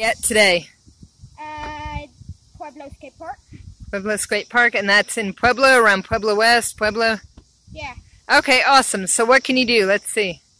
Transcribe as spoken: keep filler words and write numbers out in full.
Yet today? Uh, Pueblo Skate Park. Pueblo Skate Park, and that's in Pueblo, around Pueblo West, Pueblo? Yeah. Okay, awesome. So what can you do? Let's see.